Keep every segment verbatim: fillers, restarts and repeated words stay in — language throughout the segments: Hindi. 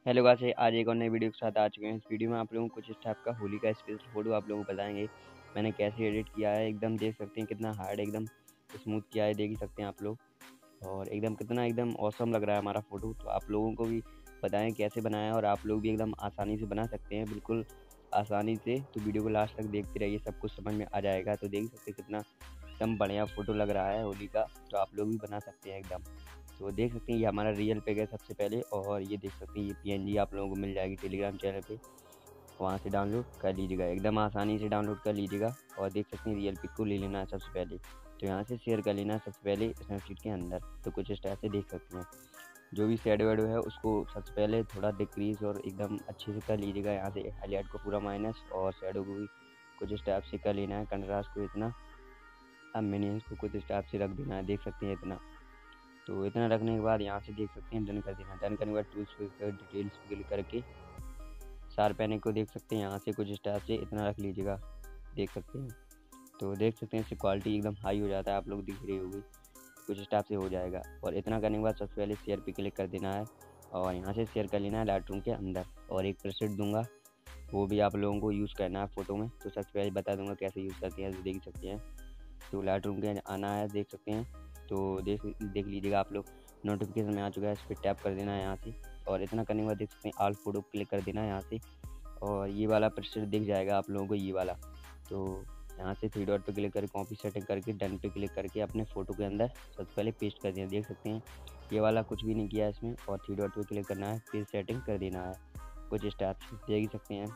हेलो गाइस, आज एक और नई वीडियो के साथ आ चुके हैं। इस वीडियो में आप लोगों को कुछ इस टाइप का होली का स्पेशल फोटो आप लोगों को बताएंगे मैंने कैसे एडिट किया है। एकदम देख सकते हैं कितना हार्ड एकदम स्मूथ किया है, देख ही सकते हैं आप लोग। और एकदम कितना एकदम ऑसम लग रहा है हमारा फ़ोटो। तो आप लोगों को भी बताएं कैसे बनाया और आप लोग भी एकदम आसानी से बना सकते हैं, बिल्कुल आसानी से। तो वीडियो को लास्ट तक देखते रहिए, सब कुछ समझ में आ जाएगा। तो देख सकते हैं कितना एकदम बढ़िया फ़ोटो लग रहा है होली का। तो आप लोग भी बना सकते हैं एकदम। तो देख सकते हैं ये हमारा रियल पिक है सबसे पहले, और ये देख सकते हैं ये पीएनजी आप लोगों को मिल जाएगी टेलीग्राम चैनल पे, वहाँ से डाउनलोड कर लीजिएगा, एकदम आसानी से डाउनलोड कर लीजिएगा। और देख सकते हैं रियल पिक को ले लेना है सबसे पहले, तो यहाँ से शेयर कर लेना है सबसे पहले स्नैपचैट के अंदर। तो कुछ इस टाइप से देख सकते हैं जो भी शेडो वेडो है उसको सबसे पहले थोड़ा डिक्रीज और एकदम अच्छे से कर लीजिएगा। यहाँ से हाईलाइट को पूरा माइनस और शेडो को भी कुछ इस टाइप से कर लेना है, कंट्रास्ट को इतना, अब मिनियंस को कुछ इस टाइप से रख देना है, देख सकते हैं इतना। तो इतना रखने के बाद यहाँ से देख सकते हैं डन कर देना। डन करने के बाद टूल्स पे डिटेल्स पे क्लिक करके शार्पनिंग को देख सकते हैं यहाँ से कुछ स्टाफ से इतना रख लीजिएगा, देख सकते हैं। तो देख सकते हैं इससे क्वालिटी एकदम हाई हो जाता है, आप लोग दिख रही होगी, कुछ स्टाफ से हो जाएगा। और इतना करने के बाद सबसे पहले शेयर पे क्लिक कर देना है और यहाँ से शेयर कर लेना है लाइटरूम के अंदर। और एक प्रेसेट दूंगा, वो भी आप लोगों को यूज़ करना है फ़ोटो में। तो सबसे पहले बता दूंगा कैसे यूज़ करते हैं, देख सकते हैं। तो लाइटरूम के आना है, देख सकते हैं। तो देख देख लीजिएगा आप लोग, नोटिफिकेशन में आ चुका है, इस पर टैप कर देना है यहाँ से। और इतना करने के बाद देख सकते हैं ऑल फोटो क्लिक कर देना है यहाँ से, और ये वाला प्रेशर दिख जाएगा आप लोगों को, ये वाला। तो यहाँ से थ्री डॉट पे क्लिक करके कॉपी सेटिंग करके डन पे क्लिक करके अपने फ़ोटो के अंदर सबसे पहले पेस्ट कर देना। देख सकते हैं ये वाला कुछ भी नहीं किया इसमें, और थ्री डॉट पे क्लिक करना है, फिर सेटिंग कर देना है कुछ स्टाइप से, देख सकते हैं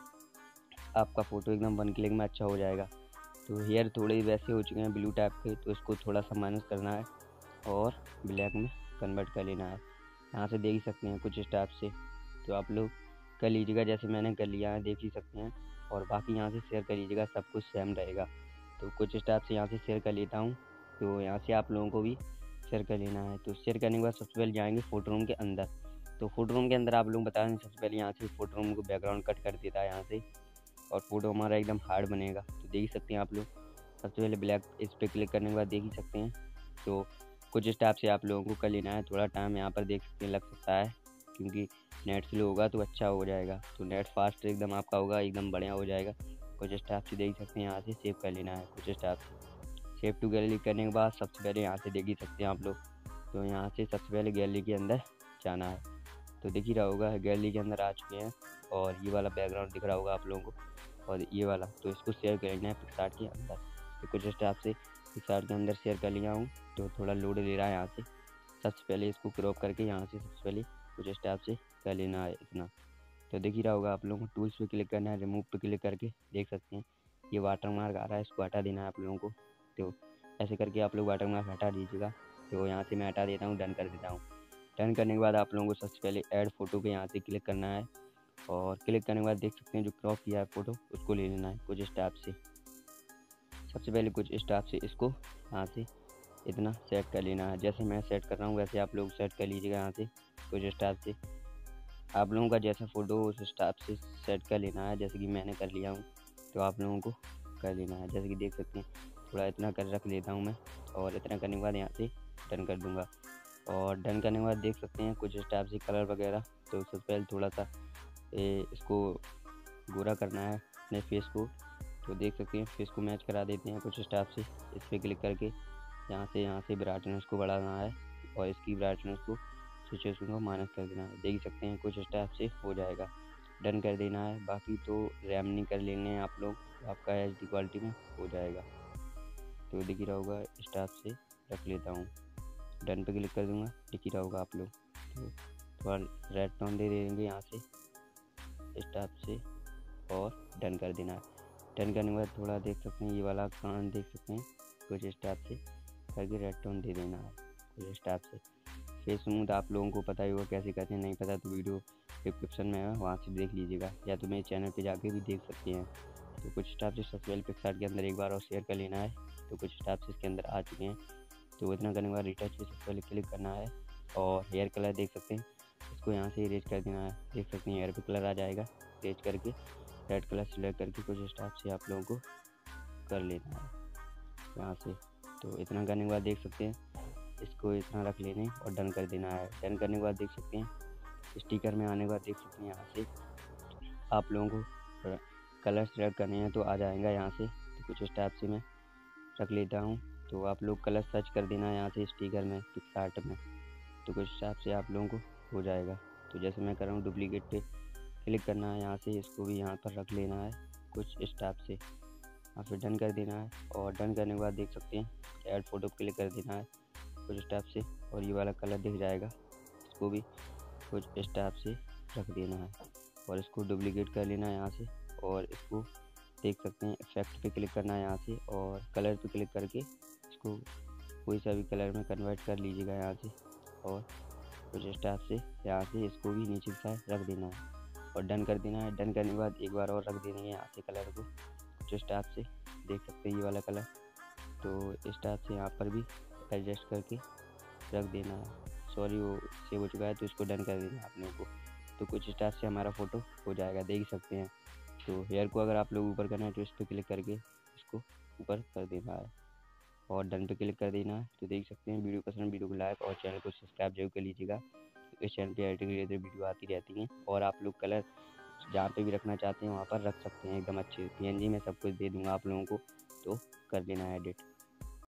आपका फ़ोटो एकदम वन क्लिक में अच्छा हो जाएगा। तो हेयर थोड़े वैसे हो चुके हैं ब्लू टाइप के, तो इसको थोड़ा सा माइनस करना है और ब्लैक में कन्वर्ट कर लेना है। यहाँ से देख ही सकते हैं कुछ इस टाइप से। तो आप लोग कर लीजिएगा जैसे मैंने कर लिया है, देख ही सकते हैं। और बाकी यहाँ से शेयर कर लीजिएगा, सब कुछ सेम रहेगा। तो कुछ इस टाइप से यहाँ से शेयर कर लेता हूँ। तो यहाँ से आप लोगों को भी शेयर कर लेना है। तो शेयर करने के बाद सबसे पहले जाएंगे फ़ोटो रूम के अंदर। तो फोटो रूम के अंदर आप लोग बता दें सबसे पहले यहाँ से फ़ोटो रूम को बैकग्राउंड कट कर देता है यहाँ से, और फ़ोटो हमारा एकदम हार्ड बनेगा। तो देख सकते हैं आप लोग, सबसे पहले ब्लैक इस पर क्लिक करने के बाद देख ही सकते हैं। तो कुछ इस टाइप से आप लोगों को कर लेना है। थोड़ा टाइम यहाँ पर देख सकते हैं लग सकता है, क्योंकि नेट स्लो होगा तो अच्छा हो जाएगा। तो नेट फास्ट एकदम आपका होगा, एकदम बढ़िया हो जाएगा। कुछ इस टाइप से देख सकते हैं, यहाँ से सेव कर लेना है कुछ इस टाइप से। सेव टू गैलरी करने के बाद सबसे पहले यहाँ से देख ही सकते हैं आप लोग। तो यहाँ से सबसे पहले गैलरी के अंदर जाना है। तो दिख ही रहा होगा गैलरी के अंदर आ चुके हैं, और ये वाला बैकग्राउंड दिख रहा होगा आप लोगों को, और ये वाला। तो इसको शेयर कर लेना है पिक्सार्ट के अंदर। तो कुछ इस टाइप से पिक्सार्ट के अंदर शेयर कर लिया हूँ। तो थोड़ा लोड ले रहा है यहाँ से, सबसे पहले इसको क्रॉप करके यहाँ से सबसे पहले कुछ इस टाइप से कर लेना है इतना। तो दिख ही रहा होगा आप लोगों को, टूल्स पे क्लिक करना है, रिमूव पे क्लिक करके देख सकते हैं ये वाटर मार्क आ रहा है, इसको हटा देना है आप लोगों को। तो ऐसे करके आप लोग वाटर मार्क हटा दीजिएगा। तो यहाँ से मैं हटा देता हूँ, डन कर देता हूँ। डन करने के बाद आप लोगों को सबसे पहले ऐड फ़ोटो पे यहाँ से क्लिक करना है, और क्लिक करने के बाद देख सकते हैं जो क्रॉप किया है फ़ोटो उसको ले लेना है कुछ इस टाइप से। सबसे पहले कुछ इस टाइप से इसको यहाँ से इतना सेट कर लेना है, जैसे मैं सेट कर रहा हूँ वैसे आप लोग सेट कर लीजिएगा यहाँ से कुछ इस टाइप से। आप लोगों का जैसा फ़ोटो उस टाइप से सेट कर लेना है, जैसे कि मैंने कर लिया हूँ। तो आप लोगों को कर लेना है, जैसे कि देख सकते हैं थोड़ा इतना कर रख लेता हूँ मैं, और इतना करने के बाद यहाँ से डन कर दूँगा। और डन करने के बाद देख सकते हैं कुछ इस टाइप से कलर वगैरह। तो सबसे पहले थोड़ा सा ए, इसको गोरा करना है अपने फेस को। तो देख सकते हैं फेस को मैच करा देते हैं कुछ इस टाइप से, इस पर क्लिक करके यहाँ से यहाँ से ब्राइटनेस को बढ़ाना है, और इसकी ब्राइटनेस को स्विचेस को माइनस कर देना है। देख सकते हैं कुछ इस टाइप से हो जाएगा, डन कर देना है। बाकी तो रैम नहीं कर लेने हैं आप लोग, तो आपका एच डी क्वालिटी में हो जाएगा। तो दिख ही रहा होगा, इस टाइप से रख लेता हूँ, डन पे क्लिक कर दूँगा, दिख ही रहा होगा आप लोग। तो थोड़ा रेड टोन दे देंगे यहाँ से इस टाइप से, और डन कर देना है। डन करने के बाद थोड़ा देख सकते हैं ये वाला कान देख सकते हैं कुछ इस टाइप से करके रेड टोन दे देना है कुछ इस टाइप से। फेस स्मूथ आप लोगों को पता ही होगा कैसे करते हैं, नहीं पता तो वीडियो डिस्क्रिप्शन में है, वहाँ से देख लीजिएगा, या तो मेरे चैनल पे जाके भी देख सकते हैं। तो कुछ टाइप से सबसे पहले पिक्सार्ट के अंदर एक बार और शेयर कर लेना है। तो कुछ टाइप से इसके अंदर आ चुके हैं। तो इतना करने के बाद रिटच पे सबसे पहले क्लिक करना है, और हेयर कलर देख सकते हैं इसको यहाँ से इरेज कर देना है। देख सकते हैं हेयर पे कलर आ जाएगा, इरेज करके रेड कलर सिलेक्ट करके कुछ इस टाइप से आप लोगों को कर लेना है यहाँ से। तो इतना करने के बाद देख सकते हैं इसको इतना रख लेने और डन कर देना है। डन करने के बाद देख सकते हैं स्टिकर में आने के बाद देख सकते हैं यहाँ से आप लोगों को कलर सेलेक्ट करने हैं तो आ जाएगा यहाँ से। तो कुछ इस टाइप से मैं रख लेता हूँ। तो आप लोग कलर सर्च कर देना है यहाँ से स्टिकर में, पिक्सआर्ट में। तो कुछ हिसाब से आप लोगों को हो जाएगा। तो जैसे मैं कर रहा हूँ डुप्लीकेट पे क्लिक करना है, यहाँ से इसको भी यहाँ पर रख लेना है कुछ इस टाइप से, और फिर डन कर देना है। और डन करने के बाद देख सकते हैं ऐड फोटो पे क्लिक कर देना है कुछ इस टाइप से, और ये वाला कलर दिख जाएगा, इसको भी कुछ इस टाइप से रख देना है। और इसको डुप्लीकेट कर लेना है यहाँ से, और इसको देख सकते हैं इफेक्ट पे क्लिक करना है यहाँ से, और कलर पे क्लिक करके इसको कोई सा भी कलर में कन्वर्ट कर लीजिएगा यहाँ से। और कुछ इस टाइप से यहाँ से इसको भी नीचे की साइड रख देना है और डन कर देना है। डन करने के बाद एक बार और रख देंगे यहाँ से कलर को कुछ इस टाइप से, देख सकते हैं ये वाला कलर। तो इस टाइप से यहाँ पर भी एडजस्ट करके रख देना है। सॉरी वो सेव हो चुका है तो इसको डन कर देना है आप लोगों को। तो कुछ इस टाइप से हमारा फ़ोटो हो जाएगा, देख सकते हैं। तो हेयर को अगर आप लोग ऊपर करना है तो इस पर क्लिक करके इसको ऊपर कर देना है और डन पे क्लिक कर देना है। तो देख सकते हैं वीडियो पसंद, वीडियो को लाइक और चैनल को सब्सक्राइब जरूर कर लीजिएगा। इस चैनल पे एडिटिंग रिलेटेड वीडियो आती रहती हैं, और आप लोग कलर जहाँ पे भी रखना चाहते हैं वहाँ पर रख सकते हैं एकदम अच्छे। पीएनजी में सब कुछ दे दूँगा आप लोगों को, तो कर लेना है एडिट।